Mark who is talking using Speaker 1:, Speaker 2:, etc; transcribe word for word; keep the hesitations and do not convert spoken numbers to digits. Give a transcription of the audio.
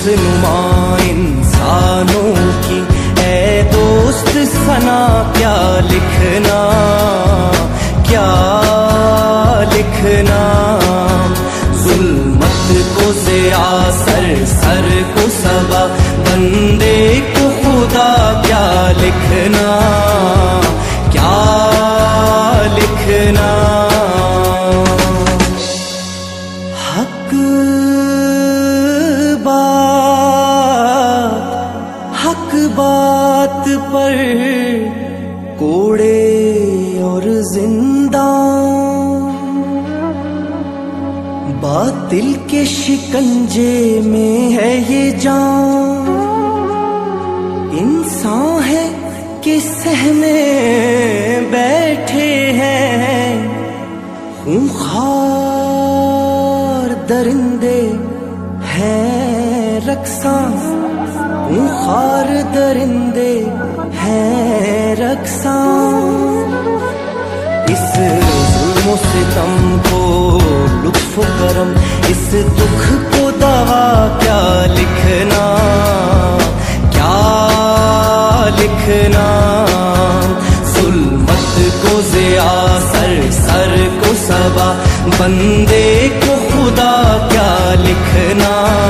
Speaker 1: खुशनुमा इंसानों की ऐ दोस्त सना क्या लिखना, क्या लिखना। जुल्मत को ज़िया, सर सर को सबा, बंदे को खुदा क्या लिखना, क्या लिखना। हक बात, हक बात पर कोड़े और जिंदा, बातिल के शिकंजे में है ये जान। इंसान है कि सहमे बैठे हैं, खूंखार दरिंदे हैं रक्सा, खूंखार दरिंदे हैं रक्सा। इस जुल्म सितम को लुत्फ करम, इस दुख को दवा क्या लिखना, क्या लिखना। जुल्मत को ज़िया, सर सर को सबा, बंदे को खुदा क्या लिखना।